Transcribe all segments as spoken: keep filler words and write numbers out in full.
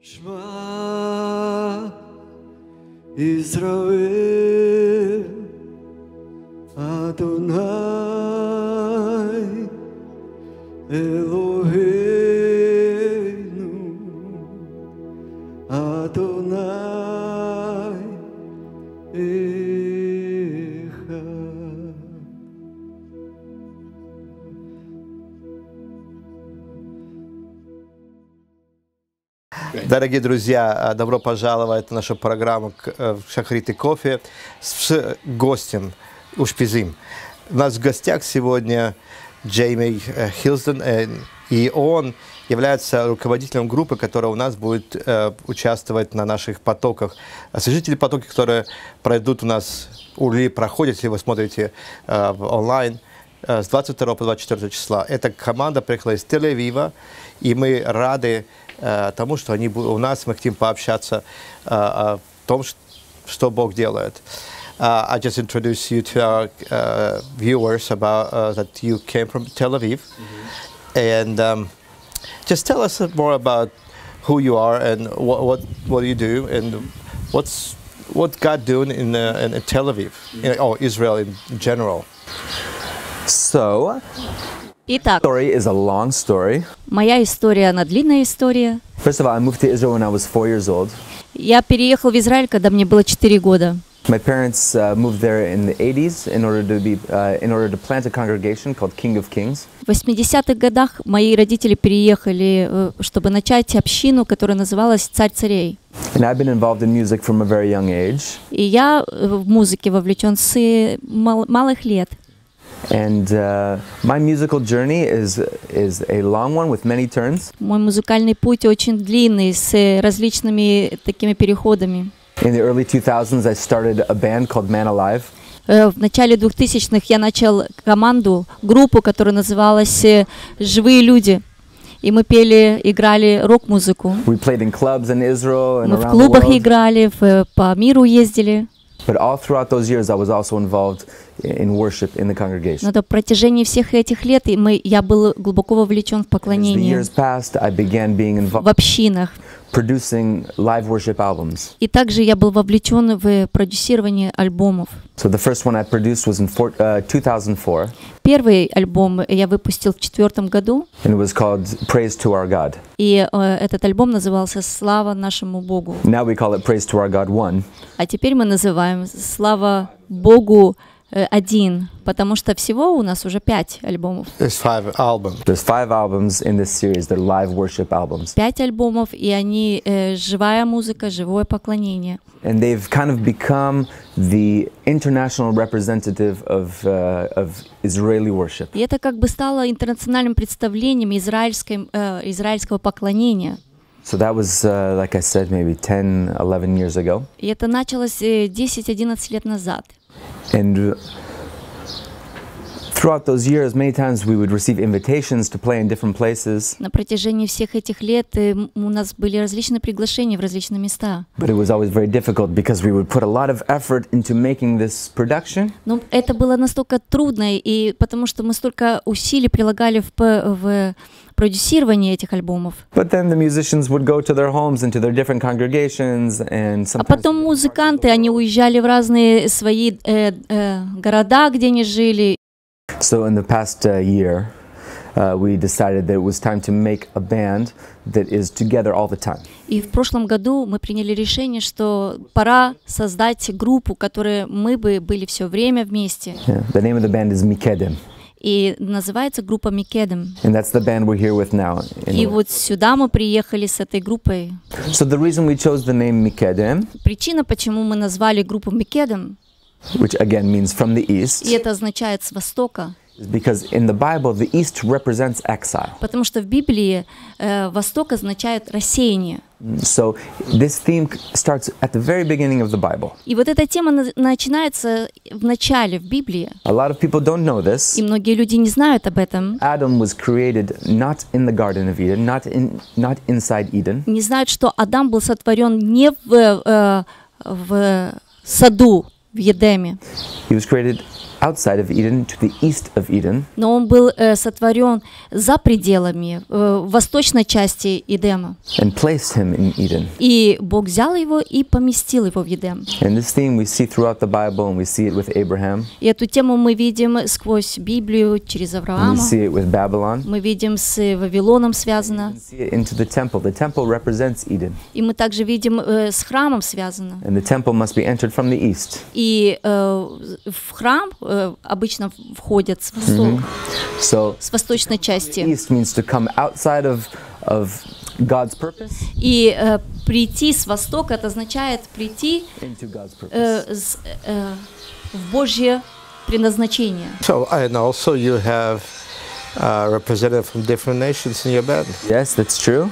Шма Израиль Адонай Элохейну Адонай Эхад. Дорогие друзья, добро пожаловать в нашу программу «Шахрит и кофе» с гостем Ушпизим. У нас в гостях сегодня Джейми Хилсден, и он является руководителем группы, которая у нас будет э, участвовать на наших потоках. Освежители потоки, которые пройдут у нас, или проходят, если вы смотрите э, онлайн, э, с двадцать второго по двадцать четвёртое числа. Эта команда приехала из Тель-Авива, и мы рады э, тому, что они у нас, мы хотим пообщаться э, о том, что Бог делает. Uh, I just introduced you to our uh, viewers about uh, that you came from Tel Aviv, mm-hmm. and um, just tell us more about who you are and what what, what you do and what's what God doing in uh, in, in Tel Aviv, mm-hmm. in, or Israel in general. So, Итак, story is a long story. моя история, она длинная история. First of all, I moved to Israel when I was four years old. Я переехал в Израиль, когда мне было четыре года. My parents uh, moved there in the eighties in order to be uh, in order to plant a congregation called King of Kings. В восьмидесятых годах мои родители переехали, чтобы начать общину, которая называлась «Царь царей». And I've been involved in music from a very young age. И я в музыке вовлечен с мал- малых лет. And uh, my musical journey is is a long one with many turns. Мой музыкальный путь очень длинный, с различными такими переходами. In the early two thousands, I started a band called Man Alive. В начале двухтысячных я начал команду, группу, которая называлась «Живые люди». И мы пели, играли рок-музыку. We played in clubs in Israel and Мы в around the клубах world. играли, в, по миру ездили. But all throughout those years, I was also involved in worship in the congregation. Но на протяжении всех этих лет и мы, я был глубоко вовлечен в As the поклонение years passed, I began being в involved, общинах. producing live worship albums. И также я был вовлечен в продюсирование альбомов. So the first one I produced was in four, uh, two thousand four, Первый альбом я выпустил в четвертом году, and it was called Praise to Our God. и э, этот альбом назывался «Слава нашему Богу». Now we call it Praise to Our God One. А теперь мы называем «Слава Богу э, один», потому что всего у нас уже пять альбомов. There's five albums. There's five albums in this series. They're live worship albums. Пять альбомов, и они э, живая музыка, живое поклонение. And they've kind of become the international representative of, uh, of Israeli worship. И это как бы стало интернациональным представлением израильской, э, израильского поклонения. So that was, uh, like I said, maybe ten, eleven years ago. И это началось десять-одиннадцать лет назад. And throughout those years, many times we would receive invitations to play in different places. На протяжении всех этих лет э, у нас были различные приглашения в различные места. But it was always very difficult because we would put a lot of effort into making this production. Но это было настолько трудно, и потому что мы столько усилий прилагали в, в продюсирование этих альбомов. But then the musicians would go to their homes and to their different congregations, and А sometimes потом музыканты, они уезжали в разные свои э, э, города, где они жили. So in the past uh, year, uh, we decided that it was time to make a band that is together all the time. И в прошлом году мы приняли решение, что пора создать группу, которой мы бы были все время вместе. Yeah. The name of the band is Mikedem, И называется группа Микедем. and that's the band we're here with now. In И the- вот сюда мы приехали с этой группой. So the reason we chose the name Mikedem, Причина, почему мы назвали группу Микедем, which again means from the east, и это означает «с востока», is because in the Bible the east represents exile. потому что в Библии э, «восток» означает рассеяние. So this theme starts at the very beginning of the Bible. И вот эта тема на- начинается в начале, в Библии. A lot of people don't know this. И многие люди не знают об этом. Adam was created not in the Garden of Eden, not in not inside Eden. Не знают, что Адам был сотворен не в, э, в саду, в Едеме. He was created outside of Eden to the east of Eden. Но он был э, сотворен за пределами, э, в восточной части Эдема. And placed him in Eden. И Бог взял его и поместил его в Эдем. And this theme we see throughout the Bible, and we see it with Abraham. И эту тему мы видим сквозь Библию, через And we Авраама. see it with Babylon. Мы видим с Вавилоном связано. We see it into the temple. The temple represents Eden. И мы также видим э, с храмом связано. And the temple must be entered from the east. И э, в храм э, обычно входят с, восток, So с восточной части. east means to come outside of, of God's purpose И э, прийти с востока, это означает прийти into God's purpose. э, с, э, в Божье предназначение. So, and also you have uh, representatives from different nations in your band. Yes, that's true.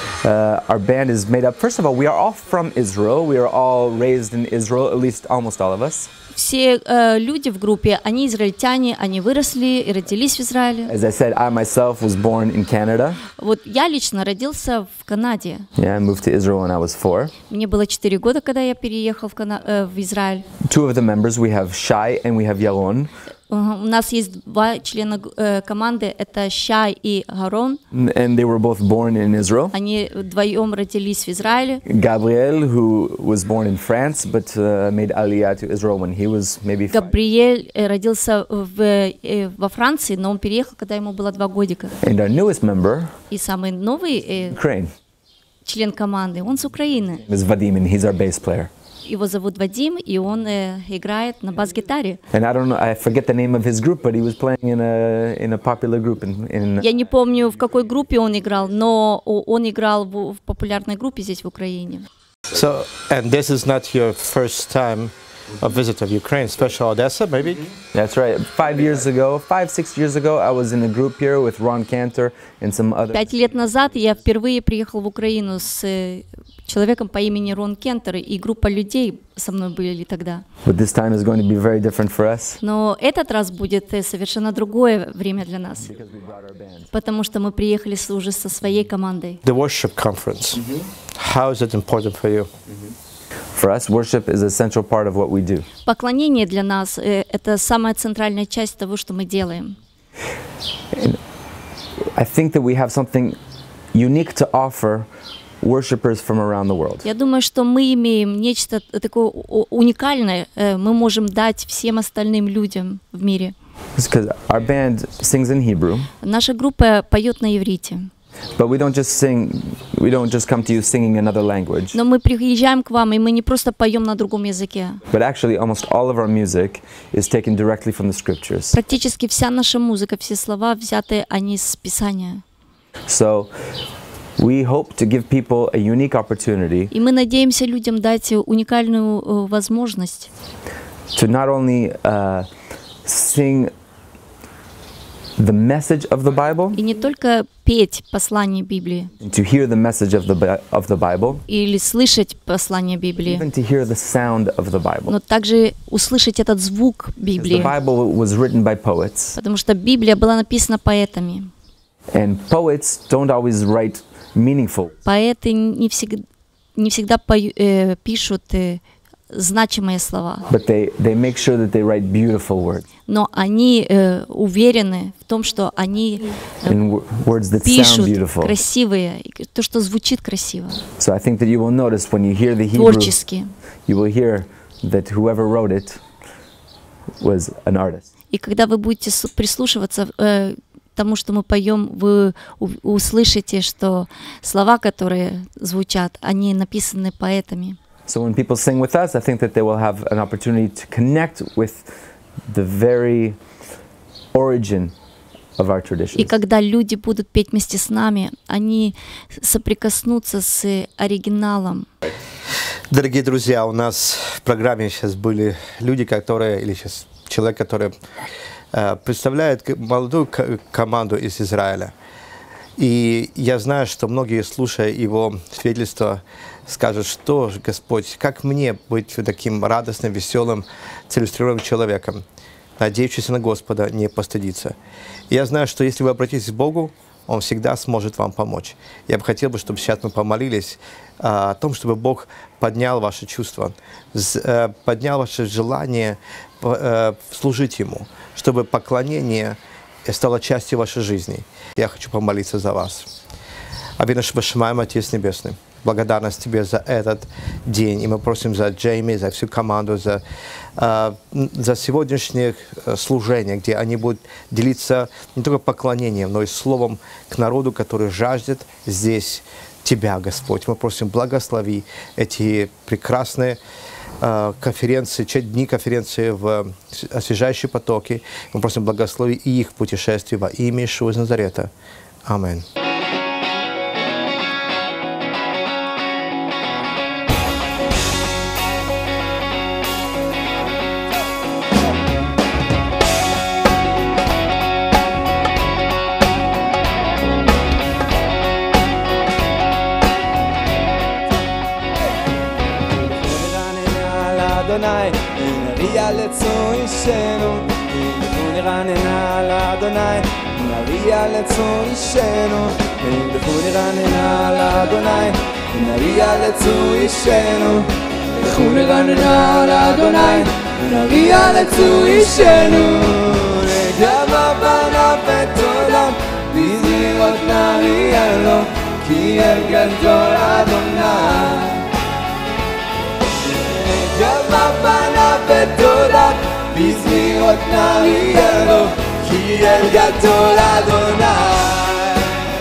Uh, our band is made up, first of all, we are all from Israel. We are all raised in Israel, at least almost all of us. Все э, люди в группе, они израильтяне, они выросли и родились в Израиле. As I said, I myself was born in Canada. Вот я лично родился в Канаде. Yeah, I moved to Israel when I was four. Мне было четыре года, когда я переехал в, Кана- э, в Израиль. Two of the members, we have Shai and we have Yaron. Uh, У нас есть два члена э, команды, это Шай и Гарон. And they were both born in Israel. Они вдвоем родились в Израиле. Gabriel, who was born in France, but uh, made Aliyah to Israel when he was maybe five. Габриэль э, родился в, э, во Франции, но он переехал, когда ему было два годика. And our newest member, И самый новый э, Ukraine, член команды, он с Украины. is Vadim, and he's our bass player. Его зовут Вадим, и он э, играет на бас-гитаре. And I don't know, I forget the name of his group, but he was playing in a in a popular group in, in Я не помню, в какой группе он играл, но о- он играл в, в популярной группе здесь, в Украине. So, and this is not your first time a visit of Ukraine, especially Odessa, maybe? That's right. Five years ago, five, six years ago, I was in a group here with Ron Cantor and some other. Пять лет назад я впервые приехал в Украину с э, человеком по имени Рон Кентер, и группа людей со мной были тогда. But this time is going to be very different for us Но этот раз будет э, совершенно другое время для нас, because we brought our band. потому что мы приехали с- уже со своей командой. The worship conference. How is it important for you? For us, worship is a central part of what we do. Поклонение для нас э, — это самая центральная часть того, что мы делаем. I think that we have something unique to offer worshipers from around the world. Я думаю, что мы имеем нечто такое у- уникальное, э, мы можем дать всем остальным людям в мире. Because our band sings in Hebrew, Наша группа поет на иврите, but we don't just sing, we don't just come to you singing another language. но мы приезжаем к вам, и мы не просто поем на другом языке. But actually, almost all of our music is taken directly from the scriptures. Практически вся наша музыка, все слова взяты они с Писания. So we hope to give people a unique opportunity И мы надеемся людям дать уникальную э, возможность to not only uh, sing the message of the Bible, и не только петь послание Библии to hear the message of the Bi- of the Bible, или слышать послание Библии, even to hear the sound of the Bible. но также услышать этот звук 'Cause The Библии, Bible was written by poets, потому что Библия была написана поэтами. and poets don't always write meaningful. Поэты не всегда, не всегда пою- э, пишут э, значимые слова, But they, they make sure that they write beautiful words но они э, уверены в том, что они э, and w- words that sound пишут beautiful. красивые, и то, что звучит красиво, So I think that you will notice when you hear the Hebrew, творчески. you will hear that whoever wrote it was an artist. И когда вы будете с- прислушиваться э, к тому, что мы поем, вы у- услышите, что слова, которые звучат, они написаны поэтами. So when people sing with us, I think that they will have an opportunity to connect with the very origin of our И traditions. когда люди будут петь вместе с нами, они соприкоснутся с оригиналом. Дорогие друзья, у нас в программе сейчас были люди, которые, или сейчас человек, который э, представляет к- молодую к- команду из Израиля. И я знаю, что многие, слушая его свидетельство, скажут, что же, Господь, как мне быть таким радостным, веселым, целеустремленным человеком, надеющимся на Господа, не постыдиться. И я знаю, что если вы обратитесь к Богу, Он всегда сможет вам помочь. Я бы хотел, чтобы сейчас мы помолились о том, чтобы Бог поднял ваши чувства, поднял ваше желание служить Ему, чтобы поклонение стало частью вашей жизни. Я хочу помолиться за вас. Авину Шабашмаем, Отец Небесный, благодарность Тебе за этот день. И мы просим за Джейми, за всю команду, за, э, за сегодняшнее служение, где они будут делиться не только поклонением, но и словом к народу, который жаждет здесь Тебя, Господь. Мы просим, благослови эти прекрасные э, конференции, дни конференции в освежающие потоки. Мы просим, благослови и их путешествие во имя Иешуа из Назарета. Аминь. Adonai, Maria letzo ishenu, Funirana la Adonai, Maria letzo ishenu, Funirana la Adonai, Maria letzo ishenu, Funirana la Adonai, Maria letzo ishenu, Gava bana betolam, bizirot narielo, ki el gadol Adonai. Gavana betola, bizmirot narielo, ki el gadol Adonai.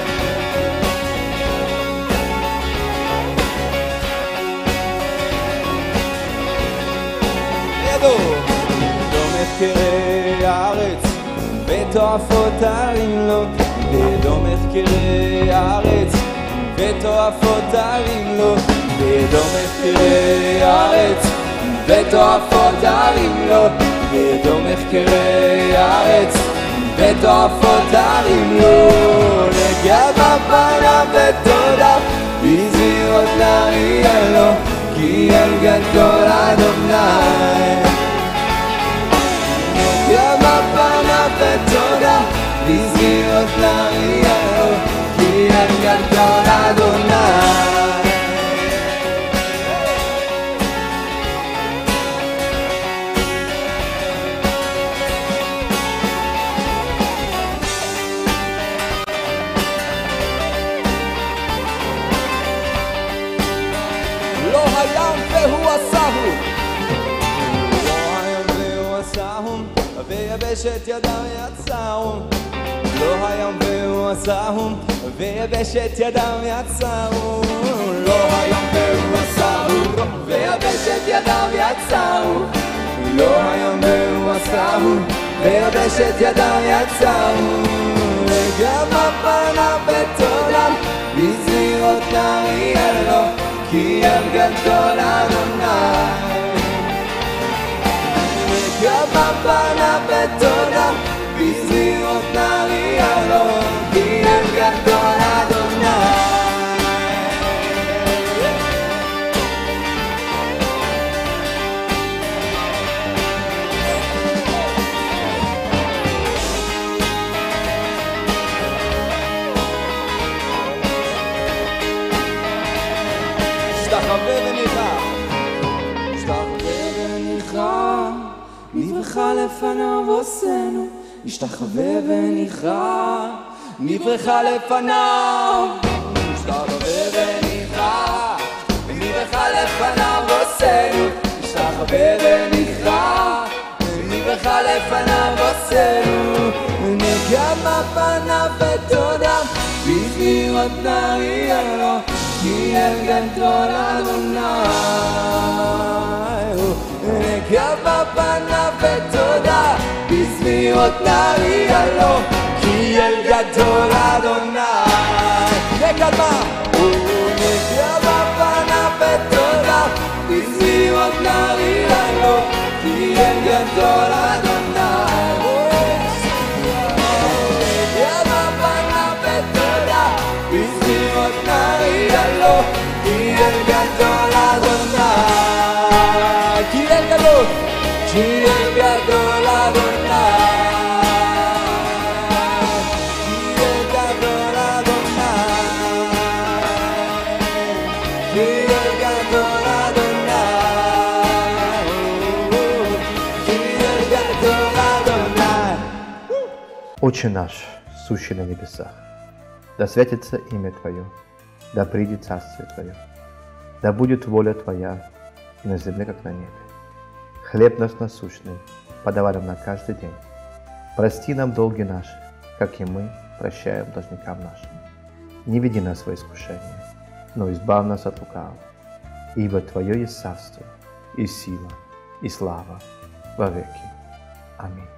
ידו, דום מחקרי הארץ, ותועפות הרימלות, ודום מחקרי הארץ, ותועפות הרימלות, ודום מחקרי הארץ, ותועפות הרימלות, ודום מחקרי הארץ, ותועפות הרימלות, לגבה פנה ותודה, בזמירות נריאלו, כי אל גדול אדוני. לגבה פנה ותודה, בזמירות נריאלו, כי אל גדול אדוני. ויבשת ידם יצאו, לא היום והוא עשהו, ויבשת ידם יצאו, לא היום והוא עשהו, ויבשת ידם יצאו, לא היום והוא עשהו, ויבשת ידם יצאו, וגם הפנה בתולם, בזמירות נריאלו, כי אל גדול אדוני. גבה פנה בתודה, בזמירות נריאלו, כי אל גדול אדוני. השתחווה וניחא, השתחווה וניחא, נברכה לפניו עושנו, השתחווה וניחא, נברכה לפניו, השתחווה וניחא, נברכה לפניו עושנו, השתחווה וניחא, נברכה לפניו עושנו, נגע פניו בתודה, בזמירות נריאלו, כי אל גדול אדוני. נגע פניו בתודה, בזמירות נריאלו, כי אל גדול אדוני. נקדמה, נגע פניו בתודה, בזמירות נריאלו, כי אל גדול אדוני. נגע פניו בתודה, בזמירות נריאלו, כי אל גדול אדוני. כי אל גדול, כי אל גדול אדוני. כי אל גדול Отче наш, сущий на небесах, да святится имя Твое, да придет царствие Твое, да будет воля Твоя и на земле, как на небе. Хлеб наш насущный подавай нам на каждый день. Прости нам долги наши, как и мы прощаем должникам нашим. Не веди нас в искушение, но избавь нас от лукавого. Ибо Твое есть царство, и сила, и слава во веки. Аминь.